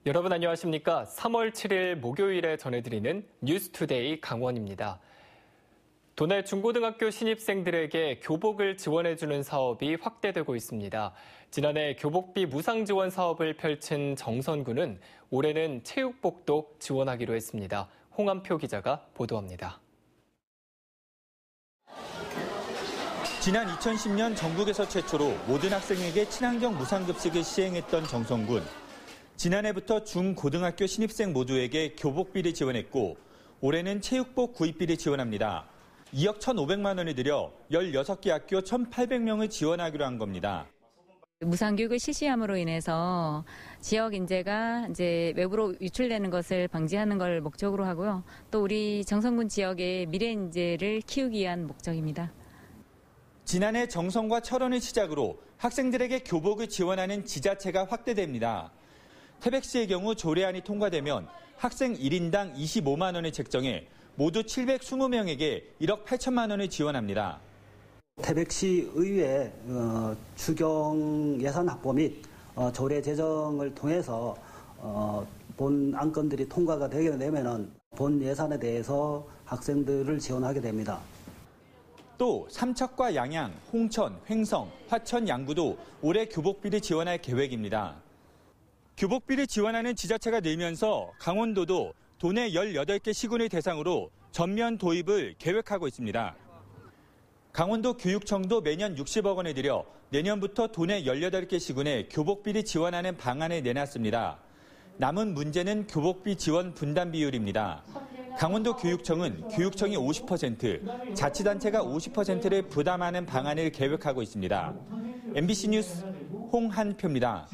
여러분 안녕하십니까? 3월 7일 목요일에 전해드리는 뉴스투데이 강원입니다. 도내 중고등학교 신입생들에게 교복을 지원해주는 사업이 확대되고 있습니다. 지난해 교복비 무상 지원 사업을 펼친 정선군은 올해는 체육복도 지원하기로 했습니다. 홍한표 기자가 보도합니다. 지난 2010년 전국에서 최초로 모든 학생에게 친환경 무상급식을 시행했던 정선군. 지난해부터 중고등학교 신입생 모두에게 교복비를 지원했고 올해는 체육복 구입비를 지원합니다. 2억 1,500만 원을 들여 16개 학교 1,800명을 지원하기로 한 겁니다. 무상교육을 실시함으로 인해서 지역 인재가 외부로 유출되는 것을 방지하는 걸 목적으로 하고요. 또 우리 정선군 지역의 미래 인재를 키우기 위한 목적입니다. 지난해 정선과 철원을 시작으로 학생들에게 교복을 지원하는 지자체가 확대됩니다. 태백시의 경우 조례안이 통과되면 학생 1인당 25만 원을 책정해 모두 720명에게 1억 8천만 원을 지원합니다. 태백시 의회 추경 예산 확보 및 조례 제정을 통해서 본 안건들이 통과가 되게 되면 본 예산에 대해서 학생들을 지원하게 됩니다. 또 삼척과 양양, 홍천, 횡성, 화천, 양구도 올해 교복비를 지원할 계획입니다. 교복비를 지원하는 지자체가 늘면서 강원도도 도내 18개 시군을 대상으로 전면 도입을 계획하고 있습니다. 강원도 교육청도 매년 60억 원을 들여 내년부터 도내 18개 시군에 교복비를 지원하는 방안을 내놨습니다. 남은 문제는 교복비 지원 분담 비율입니다. 강원도 교육청은 교육청이 50%, 자치단체가 50%를 부담하는 방안을 계획하고 있습니다. MBC 뉴스 홍한표입니다.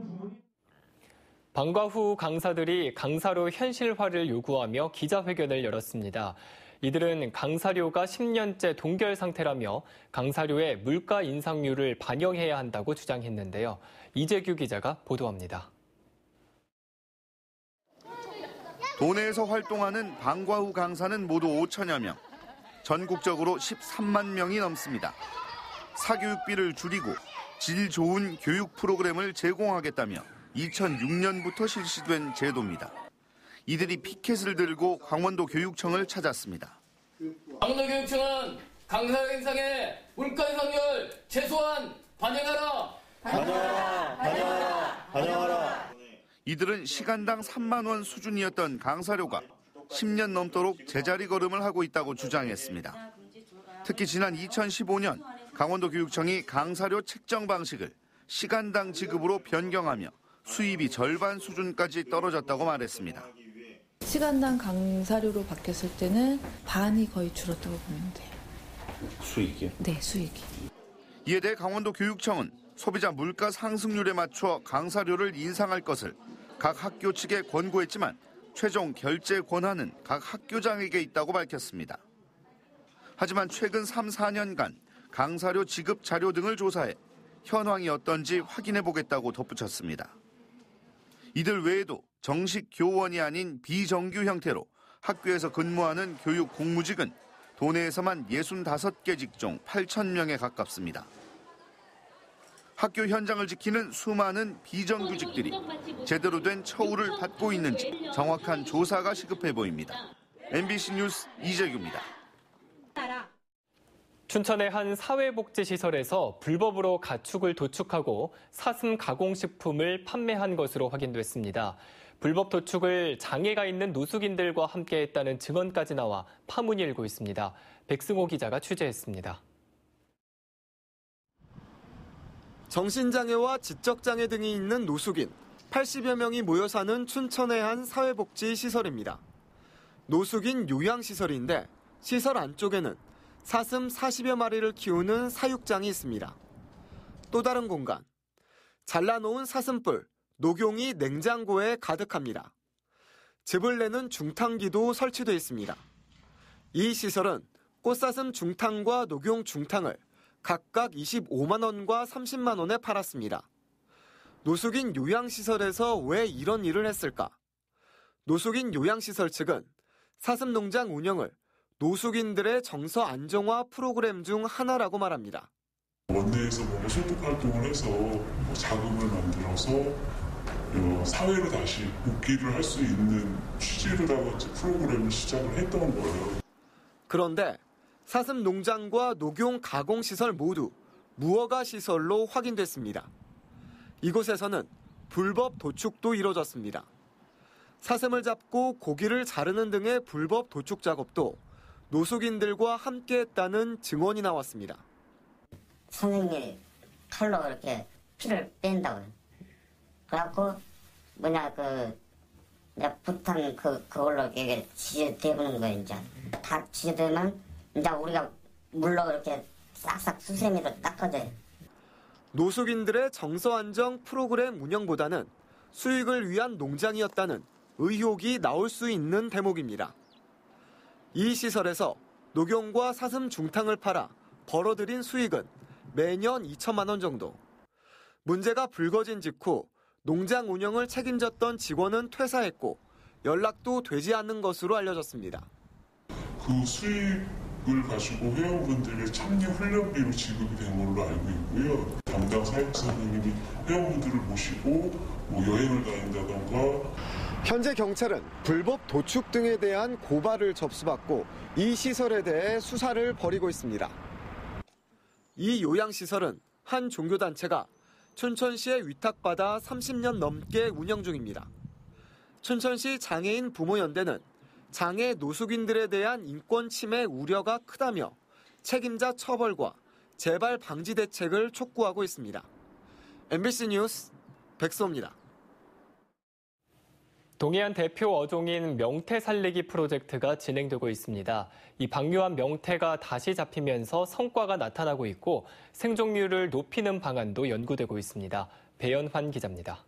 방과 후 강사들이 강사료 현실화를 요구하며 기자회견을 열었습니다. 이들은 강사료가 10년째 동결 상태라며 강사료의 물가 인상률을 반영해야 한다고 주장했는데요. 이재규 기자가 보도합니다. 도내에서 활동하는 방과 후 강사는 모두 5천여 명, 전국적으로 13만 명이 넘습니다. 사교육비를 줄이고 질 좋은 교육 프로그램을 제공하겠다며 2006년부터 실시된 제도입니다. 이들이 피켓을 들고 강원도 교육청을 찾았습니다. 강원도 교육청은 강사료 인상에 물가 인상률 최소한 반영하라. 반영하라. 이들은 시간당 3만 원 수준이었던 강사료가 10년 넘도록 제자리 걸음을 하고 있다고 주장했습니다. 특히 지난 2015년 강원도 교육청이 강사료 책정 방식을 시간당 지급으로 변경하며 수입이 절반 수준까지 떨어졌다고 말했습니다. 시간당 강사료로 바뀌었을 때는 반이 거의 줄었다고 보면 돼요. 수익이요? 네, 수익이. 이에 대해 강원도 교육청은 소비자 물가 상승률에 맞춰 강사료를 인상할 것을 각 학교 측에 권고했지만 최종 결제 권한은 각 학교장에게 있다고 밝혔습니다. 하지만 최근 3, 4년간 강사료 지급 자료 등을 조사해 현황이 어떤지 확인해보겠다고 덧붙였습니다. 이들 외에도 정식 교원이 아닌 비정규 형태로 학교에서 근무하는 교육 공무직은 도내에서만 65개 직종 8,000명에 가깝습니다. 학교 현장을 지키는 수많은 비정규직들이 제대로 된 처우를 받고 있는지 정확한 조사가 시급해 보입니다. MBC 뉴스 이재규입니다. 춘천의 한 사회복지시설에서 불법으로 가축을 도축하고 사슴 가공식품을 판매한 것으로 확인됐습니다. 불법 도축을 장애가 있는 노숙인들과 함께했다는 증언까지 나와 파문이 일고 있습니다. 백승호 기자가 취재했습니다. 정신장애와 지적장애 등이 있는 노숙인 80여 명이 모여 사는 춘천의 한 사회복지시설입니다. 노숙인 요양시설인데 시설 안쪽에는 사슴 40여 마리를 키우는 사육장이 있습니다. 또 다른 공간, 잘라놓은 사슴뿔, 녹용이 냉장고에 가득합니다. 즙을 내는 중탕기도 설치되어 있습니다. 이 시설은 꽃사슴 중탕과 녹용 중탕을 각각 25만 원과 30만 원에 팔았습니다. 노숙인 요양시설에서 왜 이런 일을 했을까? 노숙인 요양시설 측은 사슴 농장 운영을 노숙인들의 정서 안정화 프로그램 중 하나라고 말합니다. 원내에서 소득 활동을 해서 자금을 만들어서 사회로 다시 복귀를 할 수 있는 취지로다가 프로그램을 시작을 했던 거예요. 그런데 사슴 농장과 녹용 가공시설 모두 무허가 시설로 확인됐습니다. 이곳에서는 불법 도축도 이뤄졌습니다. 사슴을 잡고 고기를 자르는 등의 불법 도축 작업도 노숙인들과 함께했다는 증언이 나왔습니다. 선생님이 칼로 이렇게 피를 뺀다고요. 그래갖고 내가 부탄 그걸로 이게 지저대보는 거예요. 이제 다 지저대면 이제 우리가 물로 이렇게 싹싹 수세미로 닦아줘요. 노숙인들의 정서 안정 프로그램 운영보다는 수익을 위한 농장이었다는 의혹이 나올 수 있는 대목입니다. 이 시설에서 녹용과 사슴 중탕을 팔아 벌어들인 수익은 매년 2천만 원 정도. 문제가 불거진 직후 농장 운영을 책임졌던 직원은 퇴사했고 연락도 되지 않는 것으로 알려졌습니다. 그 수익을 가지고 회원분들의 참여 훈련비로 지급이 된 걸로 알고 있고요. 담당 사육사님이 회원분들을 모시고 여행을 다닌다던가. 현재 경찰은 불법 도축 등에 대한 고발을 접수받고 이 시설에 대해 수사를 벌이고 있습니다. 이 요양시설은 한 종교단체가 춘천시에 위탁받아 30년 넘게 운영 중입니다. 춘천시 장애인 부모연대는 장애 노숙인들에 대한 인권 침해 우려가 크다며 책임자 처벌과 재발 방지 대책을 촉구하고 있습니다. MBC 뉴스 백수호입니다. 동해안 대표 어종인 명태 살리기 프로젝트가 진행되고 있습니다. 이 방류한 명태가 다시 잡히면서 성과가 나타나고 있고 생존율을 높이는 방안도 연구되고 있습니다. 배연환 기자입니다.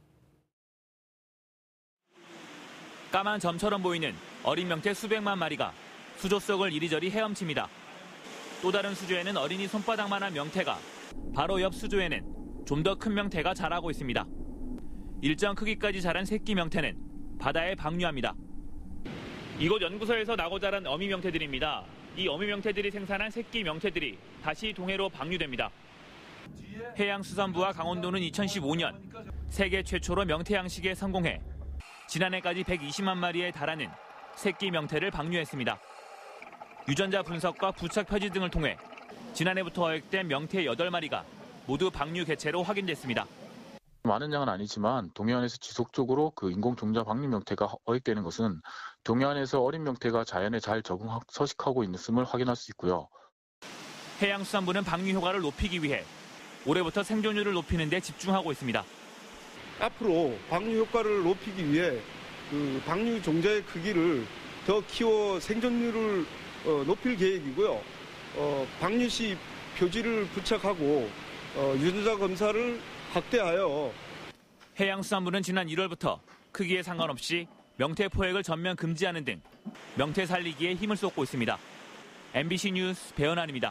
까만 점처럼 보이는 어린 명태 수백만 마리가 수조 속을 이리저리 헤엄칩니다. 또 다른 수조에는 어린이 손바닥만한 명태가, 바로 옆 수조에는 좀 더 큰 명태가 자라고 있습니다. 일정 크기까지 자란 새끼 명태는 바다에 방류합니다. 이곳 연구소에서 나고 자란 어미 명태들입니다. 이 어미 명태들이 생산한 새끼 명태들이 다시 동해로 방류됩니다. 해양수산부와 강원도는 2015년 세계 최초로 명태 양식에 성공해 지난해까지 120만 마리에 달하는 새끼 명태를 방류했습니다. 유전자 분석과 부착 표지 등을 통해 지난해부터 어획된 명태 8마리가 모두 방류 개체로 확인됐습니다. 많은 양은 아니지만 동해안에서 지속적으로 인공 종자 방류 명태가 어획되는 것은 동해안에서 어린 명태가 자연에 잘 서식하고 있음을 확인할 수 있고요. 해양수산부는 방류 효과를 높이기 위해 올해부터 생존율을 높이는 데 집중하고 있습니다. 앞으로 방류 효과를 높이기 위해 방류 종자의 크기를 더 키워 생존율을 높일 계획이고요. 방류 시 표지를 부착하고 유전자 검사를 확대하여. 해양수산부는 지난 1월부터 크기에 상관없이 명태 포획을 전면 금지하는 등 명태 살리기에 힘을 쏟고 있습니다. MBC 뉴스 배연환입니다.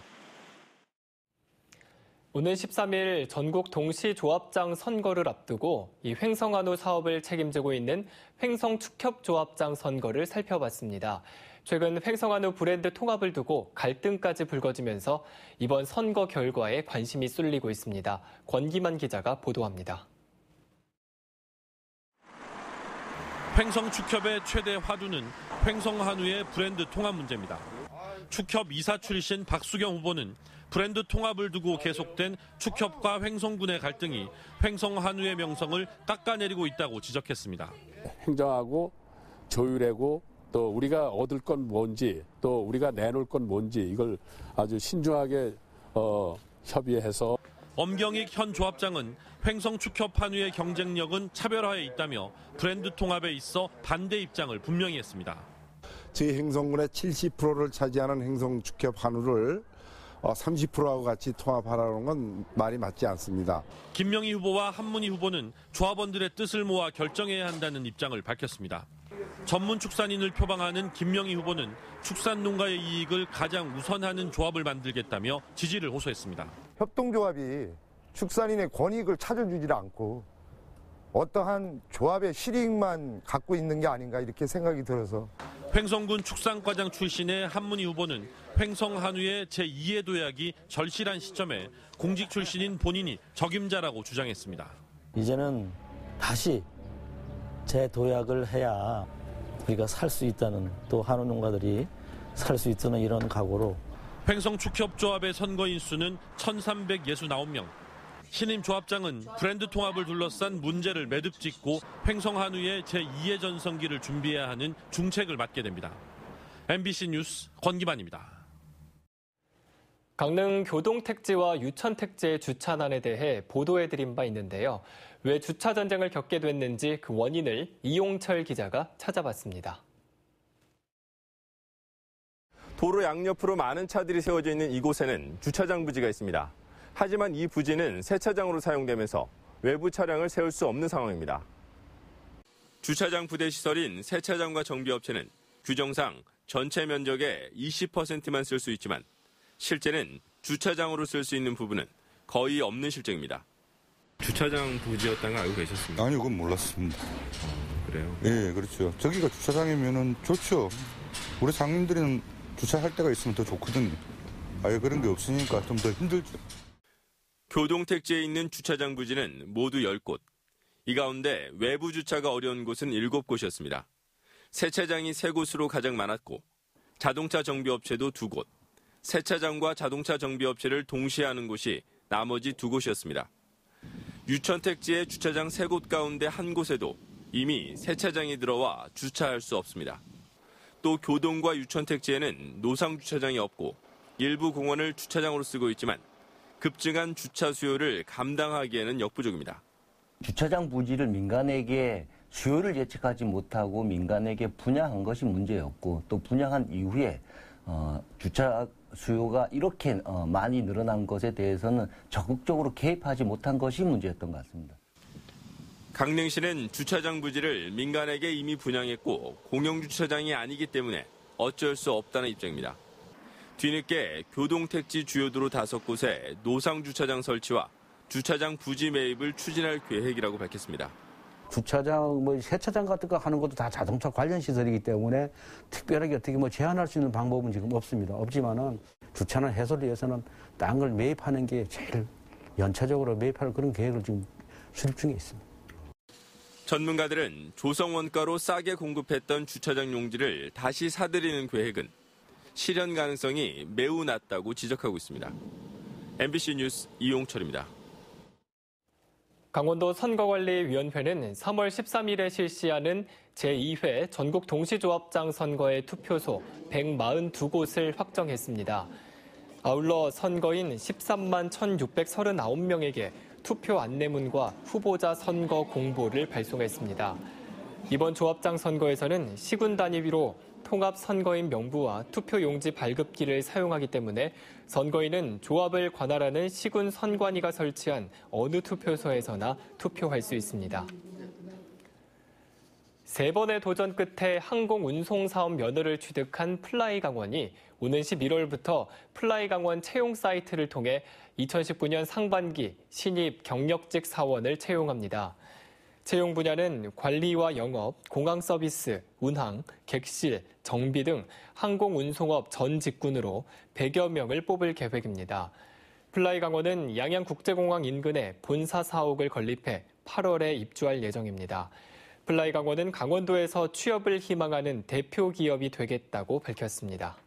오는 13일 전국 동시조합장 선거를 앞두고 이 횡성한우 사업을 책임지고 있는 횡성축협조합장 선거를 살펴봤습니다. 최근 횡성한우 브랜드 통합을 두고 갈등까지 불거지면서 이번 선거 결과에 관심이 쏠리고 있습니다. 권기만 기자가 보도합니다. 횡성축협의 최대 화두는 횡성한우의 브랜드 통합 문제입니다. 축협 이사 출신 박수경 후보는 브랜드 통합을 두고 계속된 축협과 횡성군의 갈등이 횡성한우의 명성을 깎아내리고 있다고 지적했습니다. 행정하고 조율하고 또 우리가 얻을 건 뭔지 또 우리가 내놓을 건 뭔지 이걸 아주 신중하게 협의해서. 엄경익 현 조합장은 횡성축협 한우의 경쟁력은 차별화에 있다며 브랜드 통합에 있어 반대 입장을 분명히 했습니다. 저희 횡성군의 70%를 차지하는 횡성축협 한우를 30%하고 같이 통합하라는 건 말이 맞지 않습니다. 김명희 후보와 한문희 후보는 조합원들의 뜻을 모아 결정해야 한다는 입장을 밝혔습니다. 전문 축산인을 표방하는 김명희 후보는 축산농가의 이익을 가장 우선하는 조합을 만들겠다며 지지를 호소했습니다. 협동조합이 축산인의 권익을 찾아주지 않고 어떠한 조합의 실익만 갖고 있는 게 아닌가 이렇게 생각이 들어서. 횡성군 축산과장 출신의 한문희 후보는 횡성한우의 제2의 도약이 절실한 시점에 공직 출신인 본인이 적임자라고 주장했습니다. 이제는 다시 재도약을 해야 우리가 살 수 있다는, 또 한우 농가들이 살 수 있다는 이런 각오로. 횡성축협조합의 선거인 수는 1,369명. 신임 조합장은 브랜드 통합을 둘러싼 문제를 매듭짓고 횡성한우의 제2의 전성기를 준비해야 하는 중책을 맡게 됩니다. MBC 뉴스 권기만입니다. 강릉 교동택지와 유천택지의 주차난에 대해 보도해드린 바 있는데요. 왜 주차 전쟁을 겪게 됐는지 그 원인을 이용철 기자가 찾아봤습니다. 도로 양옆으로 많은 차들이 세워져 있는 이곳에는 주차장 부지가 있습니다. 하지만 이 부지는 세차장으로 사용되면서 외부 차량을 세울 수 없는 상황입니다. 주차장 부대 시설인 세차장과 정비업체는 규정상 전체 면적의 20%만 쓸 수 있지만 실제는 주차장으로 쓸 수 있는 부분은 거의 없는 실정입니다. 주차장 부지였다는 걸 알고 계셨습니까? 아니요, 그건 몰랐습니다. 그래요? 예, 그렇죠. 저기가 주차장이면은 좋죠. 우리 상인들은 주차할 데가 있으면 더 좋거든요. 아예 그런 게 없으니까 좀 더 힘들죠. 교동택지에 있는 주차장 부지는 모두 10곳. 이 가운데 외부 주차가 어려운 곳은 7곳이었습니다. 세차장이 3곳으로 가장 많았고 자동차 정비업체도 2곳, 세차장과 자동차 정비업체를 동시에 하는 곳이 나머지 2곳이었습니다. 유천택지의 주차장 3곳 가운데 한 곳에도 이미 세차장이 들어와 주차할 수 없습니다. 또 교동과 유천택지에는 노상 주차장이 없고 일부 공원을 주차장으로 쓰고 있지만 급증한 주차 수요를 감당하기에는 역부족입니다. 주차장 부지를 민간에게 수요를 예측하지 못하고 민간에게 분양한 것이 문제였고, 또 분양한 이후에 주차 수요가 이렇게 많이 늘어난 것에 대해서는 적극적으로 개입하지 못한 것이 문제였던 것 같습니다. 강릉시는 주차장 부지를 민간에게 이미 분양했고 공영주차장이 아니기 때문에 어쩔 수 없다는 입장입니다. 뒤늦게 교동택지 주요도로 5곳에 노상주차장 설치와 주차장 부지 매입을 추진할 계획이라고 밝혔습니다. 주차장, 세차장 같은 거 하는 것도 다 자동차 관련 시설이기 때문에 특별하게 어떻게 제한할 수 있는 방법은 지금 없습니다. 없지만은 주차난 해소를 위해서는 딴 걸 매입하는 게 제일 연차적으로 매입할 그런 계획을 지금 수립 중에 있습니다. 전문가들은 조성 원가로 싸게 공급했던 주차장 용지를 다시 사들이는 계획은 실현 가능성이 매우 낮다고 지적하고 있습니다. MBC 뉴스 이용철입니다. 강원도 선거관리위원회는 3월 13일에 실시하는 제2회 전국 동시조합장 선거의 투표소 142곳을 확정했습니다. 아울러 선거인 13만 1,639명에게 투표 안내문과 후보자 선거 공보를 발송했습니다. 이번 조합장 선거에서는 시군 단위로 통합 선거인 명부와 투표용지 발급기를 사용하기 때문에 선거인은 조합을 관할하는 시군 선관위가 설치한 어느 투표소에서나 투표할 수 있습니다. 3번의 도전 끝에 항공운송사업 면허를 취득한 플라이강원이 오는 11월부터 플라이강원 채용 사이트를 통해 2019년 상반기 신입 경력직 사원을 채용합니다. 채용 분야는 관리와 영업, 공항 서비스, 운항, 객실, 정비 등 항공운송업 전 직군으로 100여 명을 뽑을 계획입니다. 플라이강원은 양양국제공항 인근에 본사 사옥을 건립해 8월에 입주할 예정입니다. 플라이강원은 강원도에서 취업을 희망하는 대표 기업이 되겠다고 밝혔습니다.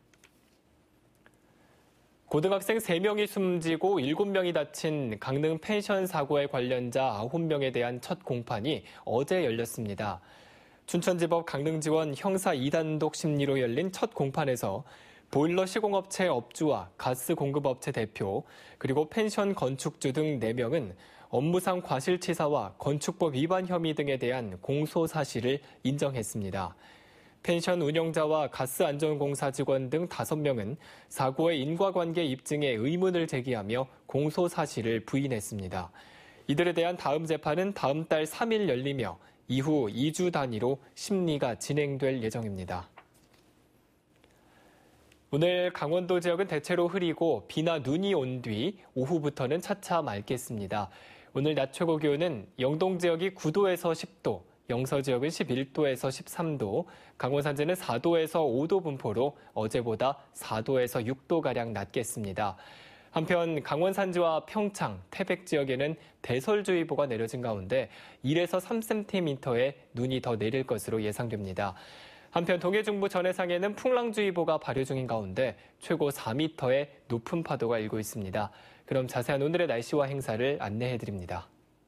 고등학생 3명이 숨지고 7명이 다친 강릉 펜션 사고의 관련자 9명에 대한 첫 공판이 어제 열렸습니다. 춘천지법 강릉지원 형사 2단독 심리로 열린 첫 공판에서 보일러 시공업체 업주와 가스 공급업체 대표, 그리고 펜션 건축주 등 4명은 업무상 과실치사와 건축법 위반 혐의 등에 대한 공소 사실을 인정했습니다. 펜션 운영자와 가스안전공사 직원 등 5명은 사고의 인과관계 입증에 의문을 제기하며 공소 사실을 부인했습니다. 이들에 대한 다음 재판은 다음 달 3일 열리며 이후 2주 단위로 심리가 진행될 예정입니다. 오늘 강원도 지역은 대체로 흐리고 비나 눈이 온 뒤 오후부터는 차차 맑겠습니다. 오늘 낮 최고 기온은 영동 지역이 9도에서 10도, 영서 지역은 11도에서 13도, 강원 산지는 4도에서 5도 분포로 어제보다 4도에서 6도가량 낮겠습니다. 한편 강원 산지와 평창, 태백 지역에는 대설주의보가 내려진 가운데 1에서 3cm의 눈이 더 내릴 것으로 예상됩니다. 한편 동해중부 전해상에는 풍랑주의보가 발효 중인 가운데 최고 4m의 높은 파도가 일고 있습니다. 그럼 자세한 오늘의 날씨와 행사를 안내해드립니다.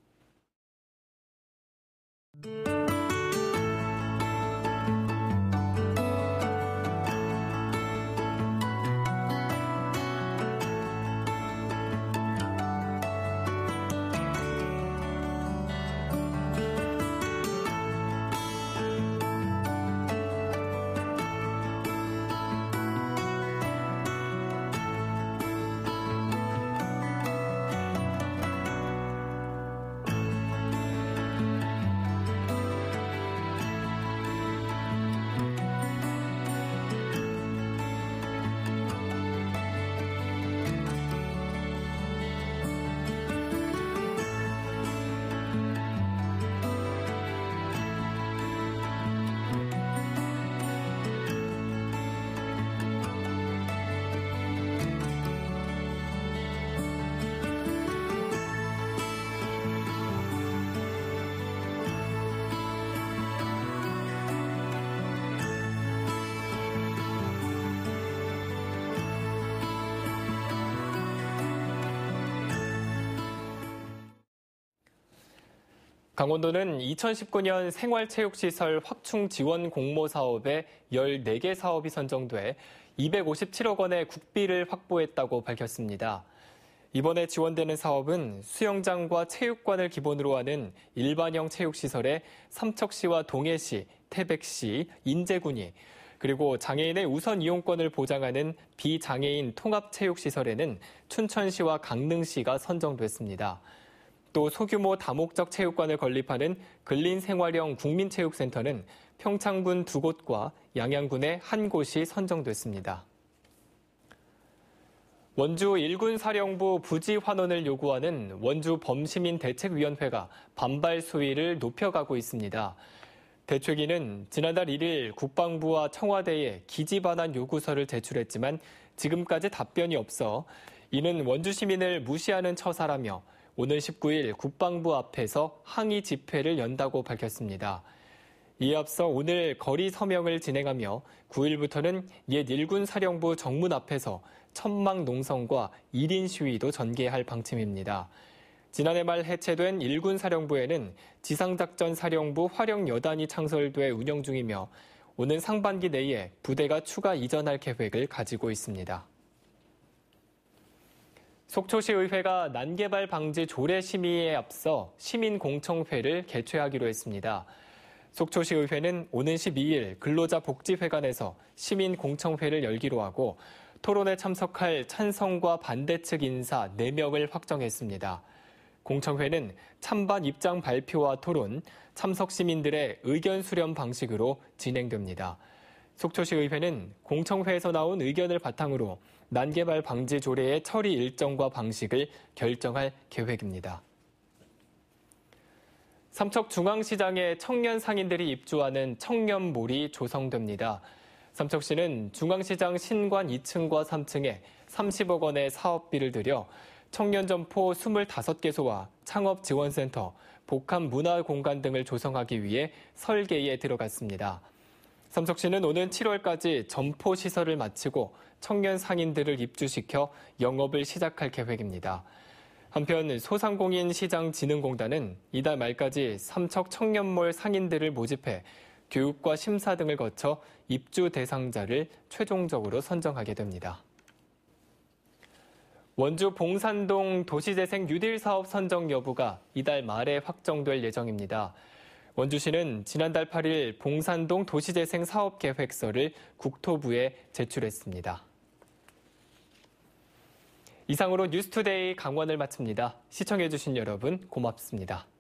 강원도는 2019년 생활체육시설 확충 지원 공모 사업에 14개 사업이 선정돼 257억 원의 국비를 확보했다고 밝혔습니다. 이번에 지원되는 사업은 수영장과 체육관을 기본으로 하는 일반형 체육시설에 삼척시와 동해시, 태백시, 인제군이, 그리고 장애인의 우선 이용권을 보장하는 비장애인 통합체육시설에는 춘천시와 강릉시가 선정됐습니다. 또 소규모 다목적 체육관을 건립하는 근린생활형 국민체육센터는 평창군 2곳과 양양군의 1곳이 선정됐습니다. 원주 일군사령부 부지 환원을 요구하는 원주 범시민대책위원회가 반발 수위를 높여가고 있습니다. 대책위는 지난달 1일 국방부와 청와대에 기지 반환 요구서를 제출했지만 지금까지 답변이 없어 이는 원주 시민을 무시하는 처사라며 오늘 19일 국방부 앞에서 항의 집회를 연다고 밝혔습니다. 이에 앞서 오늘 거리 서명을 진행하며 9일부터는 옛 일군 사령부 정문 앞에서 천막 농성과 1인 시위도 전개할 방침입니다. 지난해 말 해체된 일군 사령부에는 지상작전 사령부 화령 여단이 창설돼 운영 중이며 오는 상반기 내에 부대가 추가 이전할 계획을 가지고 있습니다. 속초시 의회가 난개발 방지 조례 심의에 앞서 시민공청회를 개최하기로 했습니다. 속초시 의회는 오는 12일 근로자복지회관에서 시민공청회를 열기로 하고 토론에 참석할 찬성과 반대 측 인사 4명을 확정했습니다. 공청회는 찬반 입장 발표와 토론, 참석 시민들의 의견 수렴 방식으로 진행됩니다. 속초시 의회는 공청회에서 나온 의견을 바탕으로 난개발 방지 조례의 처리 일정과 방식을 결정할 계획입니다. 삼척중앙시장에 청년 상인들이 입주하는 청년몰이 조성됩니다. 삼척시는 중앙시장 신관 2층과 3층에 30억 원의 사업비를 들여 청년 점포 25개소와 창업지원센터, 복합문화공간 등을 조성하기 위해 설계에 들어갔습니다. 삼척시는 오는 7월까지 점포 시설을 마치고 청년 상인들을 입주시켜 영업을 시작할 계획입니다. 한편 소상공인시장진흥공단은 이달 말까지 삼척 청년몰 상인들을 모집해 교육과 심사 등을 거쳐 입주 대상자를 최종적으로 선정하게 됩니다. 원주 봉산동 도시재생 뉴딜 사업 선정 여부가 이달 말에 확정될 예정입니다. 원주시는 지난달 8일 봉산동 도시재생 사업계획서를 국토부에 제출했습니다. 이상으로 뉴스투데이 강원을 마칩니다. 시청해주신 여러분 고맙습니다.